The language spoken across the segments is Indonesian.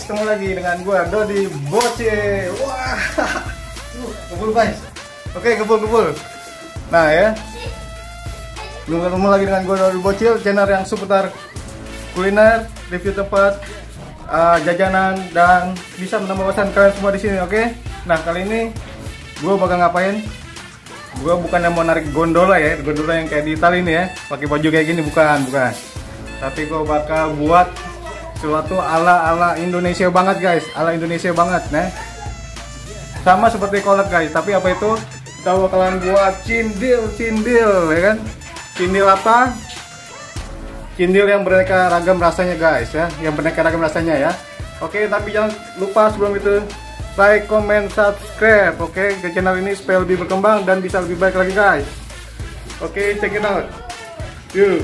ketemu lagi dengan gua Dodi Bocil. Wah, kumpul guys. Oke, kumpul. Nah ya, ketemu lagi dengan gua Dodi Bocil, channel yang seputar kuliner, review tempat, jajanan, dan bisa menambah wawasan kalian semua di sini. Oke. Nah kali ini gua bakal ngapain? Gua bukan yang mau narik gondola ya, gondola yang kayak di Itali ini ya, pakai baju kayak gini, bukan. Tapi gua bakal buat suatu ala Indonesia banget guys, ala Indonesia banget, nah. Sama seperti kolak guys, tapi apa itu? Kita bakalan buat cindil ya kan? Cindil apa? Cindil yang beraneka ragam rasanya guys ya, yang beraneka ragam rasanya ya. Oke, tapi jangan lupa sebelum itu like, comment, subscribe, oke, ke channel ini supaya lebih berkembang dan bisa lebih baik lagi guys. Oke, check it out. Yuk.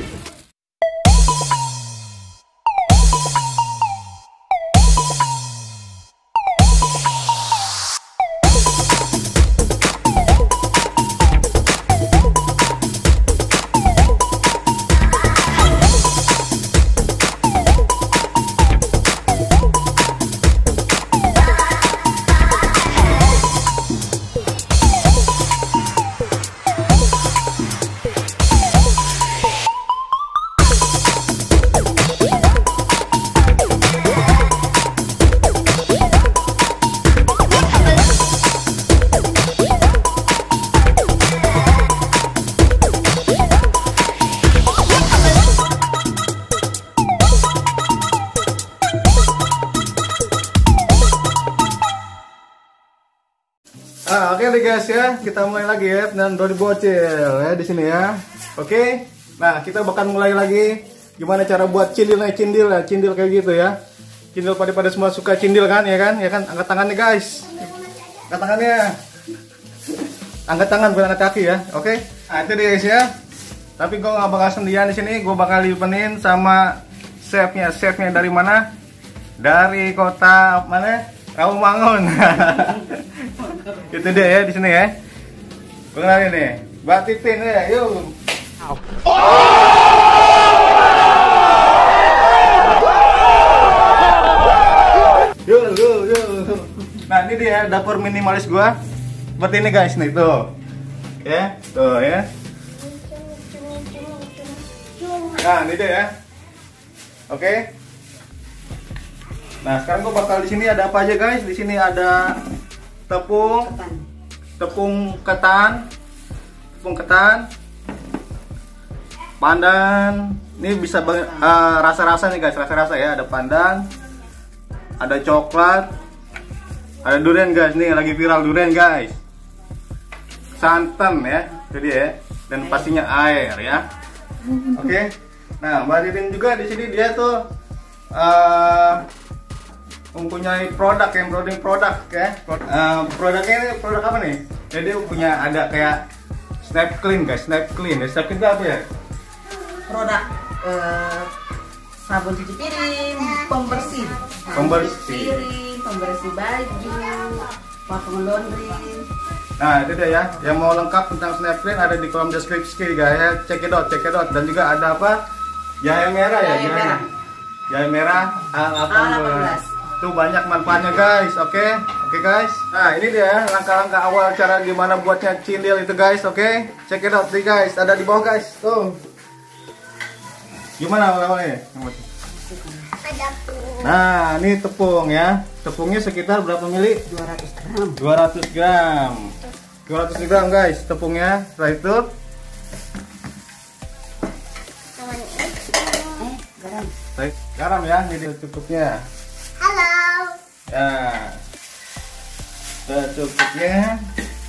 Oke nih guys ya, kita mulai lagi ya dengan Dodi Bocil ya di sini ya. Oke. Nah, kita bakal mulai lagi gimana cara buat cindil kayak gitu ya. Cindil pada semua suka cindil kan ya kan? Ya kan? Angkat tangannya guys. Angkat tangannya. Angkat tangan bukan angkat kaki ya. Oke. Nah, itu dia guys ya. Tapi gue nggak bakal sendirian di sini, gue bakal dipenin sama chefnya. Chefnya dari mana? Dari kota mana? Rawamangun. Itu dia ya di sini ya. Kenalin nih, Mbak Titin ya, yuk. Yuk. Nah ini dia dapur minimalis gua. Seperti ini guys nih tuh. Ya, tuh ya. Nah ini dia ya. Oke. Nah sekarang gua bakal di sini ada apa aja guys? Di sini ada tepung ketan, pandan. Ini bisa rasa-rasa nih guys, rasa-rasa ya. Ada pandan, ada coklat, ada durian guys. Nih lagi viral durian guys. Santan ya, jadi ya. Dan pastinya air ya. Oke. Nah, Mbak Titin juga di sini dia tuh mempunyai produk yang produk ya. Produknya ini produk apa nih? Jadi punya ada kayak Snap Clean guys, Snap Clean. Snap Clean itu apa ya? Produk sabun cuci piring, pembersih piring, pembersih baju, potong laundry. Nah itu dia ya. Yang mau lengkap tentang Snap Clean ada di kolom deskripsi guys ya. Check it out. Dan juga ada apa? Jahe merah ya. Jahe merah A18. Tuh banyak manfaatnya guys, oke guys. Nah ini dia langkah-langkah awal cara gimana buatnya cindil itu guys, oke. Check it out nih guys, ada di bawah guys, tuh. Gimana awalnya? Nah ini tepung ya, tepungnya sekitar berapa mili? 200 gram guys, tepungnya. Setelah itu garam ya, ini cukupnya. Halo. Ya, secukupnya.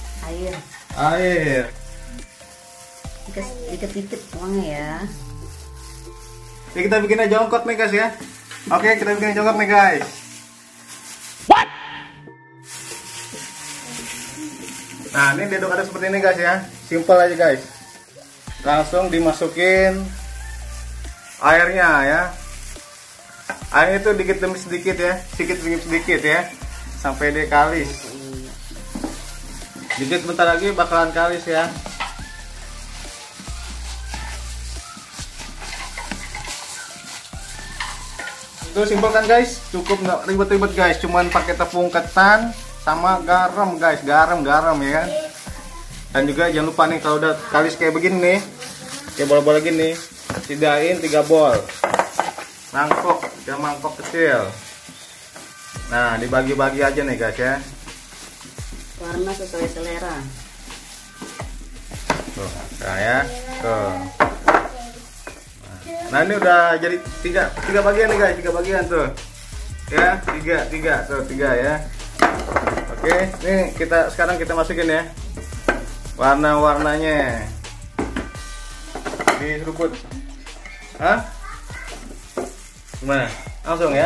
Air. Dikit-dikit uangnya ya. Jadi kita bikin aja jongkok nih guys ya. Oke, kita bikin jongkok nih guys. What? Nah, ini diaduk-aduk seperti ini guys ya. Simple aja guys. Langsung dimasukin airnya ya. Airnya itu dikit demi sedikit ya, sedikit ya, sampai dia kalis. Dikit bentar lagi bakalan kalis ya. Itu simpel kan guys, cukup nggak ribet-ribet guys, cuman pakai tepung ketan sama garam guys, garam ya kan. Dan juga jangan lupa nih kalau udah kalis kayak begini nih, kayak bola-bola gini, sediain 3 bol mangkok kecil. Nah, dibagi-bagi aja nih guys ya. Warna sesuai selera. Tuh, nah ya, tuh. Nah ini udah jadi tiga bagian nih guys, 3 bagian tuh. Ya, tiga ya. Oke, nih sekarang kita masukin ya. Warna-warnanya. Diseruput. Hah? Gimana? Langsung ya?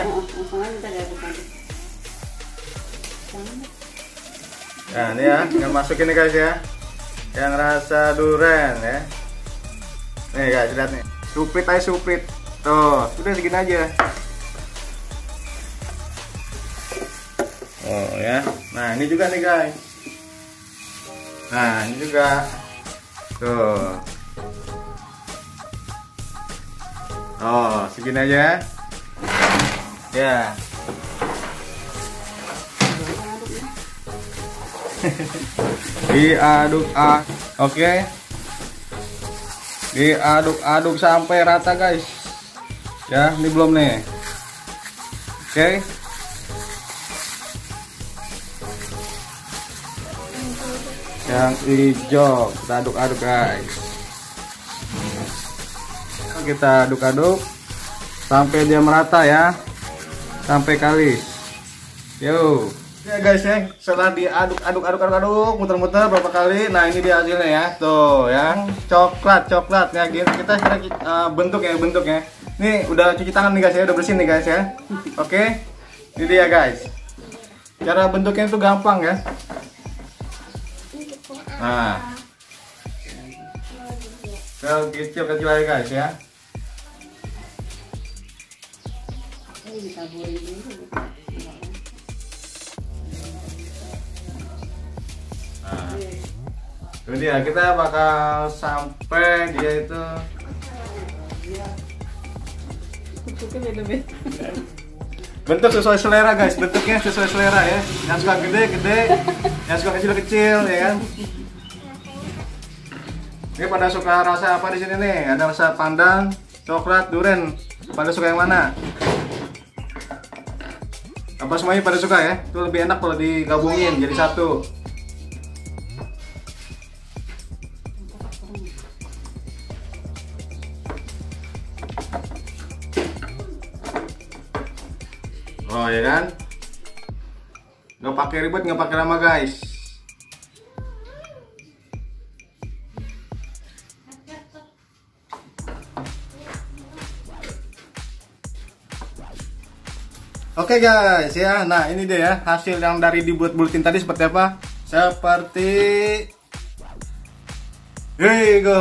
Nah, ini ya, tinggal masukin nih guys ya. Yang rasa durian ya. Nih guys, lihat nih. Suprit aja suprit. Tuh, udah segini aja. Oh ya. Nah, ini juga nih guys. Nah, ini juga. Tuh. Oh, segini aja. Ya. Diaduk oke. Diaduk-aduk sampai rata guys. Ya, ini belum nih. Oke. Yang hijau kita aduk-aduk guys. Kita aduk-aduk sampai dia merata ya, sampai kalis. Yo ya guys ya, setelah diaduk muter-muter berapa kali. Nah ini dia hasilnya ya, tuh yang coklat ya. Kita sekarang bentuk ya. Ini udah cuci tangan nih guys ya, udah bersih nih guys ya. Oke, ini dia guys. Cara bentuknya itu gampang ya. Nah, kecil aja guys ya. Nah, itu dia, kita bakal sampai dia itu bentuk sesuai selera guys, bentuknya sesuai selera ya. Yang suka gede, yang suka kecil ya kan. Ini pada suka rasa apa di sini nih? Ada rasa pandan, coklat, durian. Pada suka yang mana? Apa semuanya pada suka ya? Itu lebih enak kalau digabungin jadi satu. Oh ya kan? Nggak pakai ribet, nggak pakai lama guys. Oke guys ya, nah ini dia ya hasil yang dari dibulet-buletin tadi seperti apa? Seperti here you go.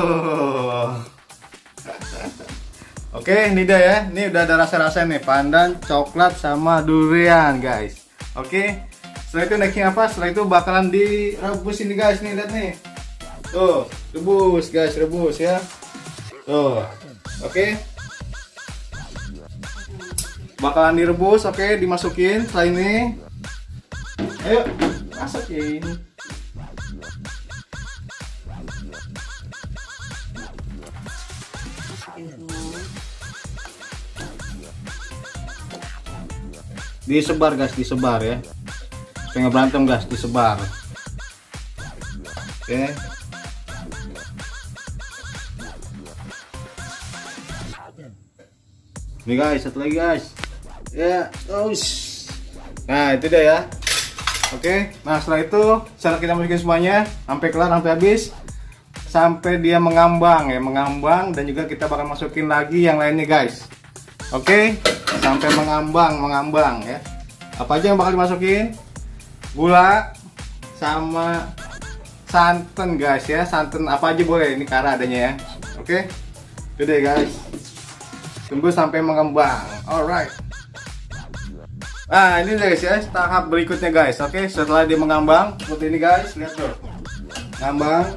Oke, ini dia ya. Ini udah ada rasa-rasa nih, pandan, coklat sama durian guys. Oke. Setelah itu nextnya apa? Setelah itu bakalan direbus ini guys, nih lihat nih. Tuh, rebus guys, rebus ya. Tuh. Oke. Bakalan direbus, oke, dimasukin setelah ini. Ayo, masukin. Disebar guys, disebar ya. Supaya nggak berantem guys, disebar. Oke. Ini guys, satu lagi guys. Ya, nah itu dia ya. Oke, nah setelah itu setelah kita masukin semuanya sampai kelar, sampai habis, sampai dia mengambang ya, mengambang, dan juga kita bakal masukin lagi yang lainnya guys. Oke, sampai mengambang ya. Apa aja yang bakal dimasukin? Gula sama santan guys ya, santan apa aja boleh, ini kara adanya ya. Oke, itu deh guys. Tunggu sampai mengembang. Alright. Nah ini guys ya, tahap berikutnya guys. Oke, setelah dia mengambang seperti ini guys, lihat tuh, ngambang.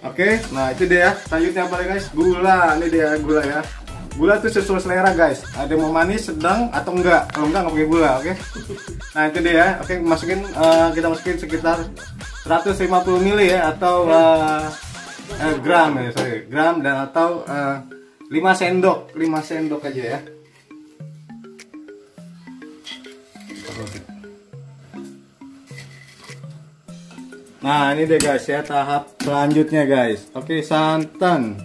Oke, nah itu dia ya. Selanjutnya apa guys? Gula. Ini dia gula ya. Gula tuh sesuai selera guys. Ada yang mau manis, sedang atau enggak. Kalau enggak pakai gula, oke? Nah itu dia ya. Oke, kita masukin sekitar 150 ml ya, atau gram ya, sorry, gram, dan atau 5 sendok aja ya. Nah ini deh guys ya, tahap selanjutnya guys. Oke, santan.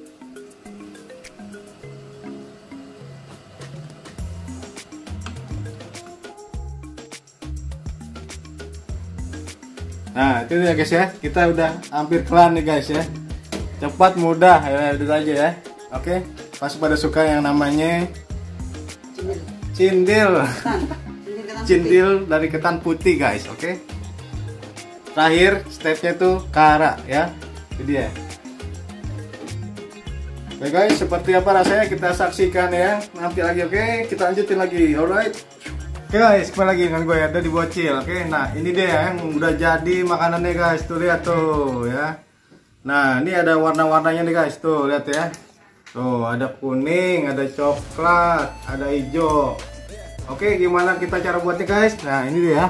Nah itu ya guys ya, kita udah hampir kelar nih guys ya. Cepat, mudah ya, itu aja ya. Oke, pasti pada suka yang namanya cindil. Cindil dari ketan putih guys. Oke, terakhir stepnya tuh kara ya. Itu dia. Oke guys, seperti apa rasanya kita saksikan ya nanti lagi. Oke, kita lanjutin lagi. Alright. Oke guys, kembali lagi dengan gue ada di Bocil. Oke, nah ini dia yang udah jadi makanannya guys. Tuh lihat tuh ya. Nah ini ada warna-warnanya nih guys. Tuh lihat ya. Tuh ada kuning, ada coklat, ada hijau. Oke, gimana kita cara buatnya guys? Nah ini dia.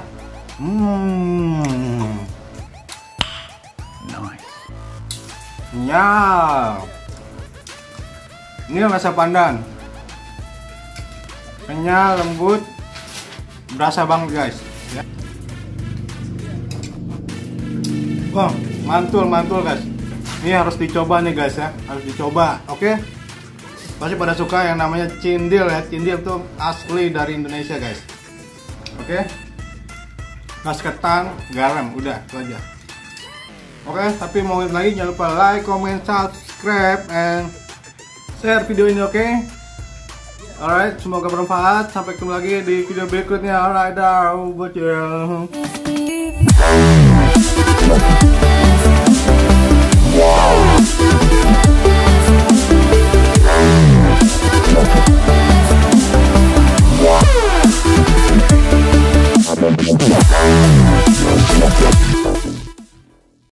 Nice. Nyam. Ini rasa pandan. Kenyal, lembut, berasa banget guys. Ya. Wah, mantul guys. Ini harus dicoba nih guys ya, harus dicoba. Oke. Pasti pada suka yang namanya cindil ya. Cindil tuh asli dari Indonesia guys. Oke. Kas ketan, garam, udah itu aja. Oke, tapi mau lagi jangan lupa like, comment, subscribe, and share video ini, oke? Alright, semoga bermanfaat. Sampai ketemu lagi di video berikutnya. Alright, dah, bocil.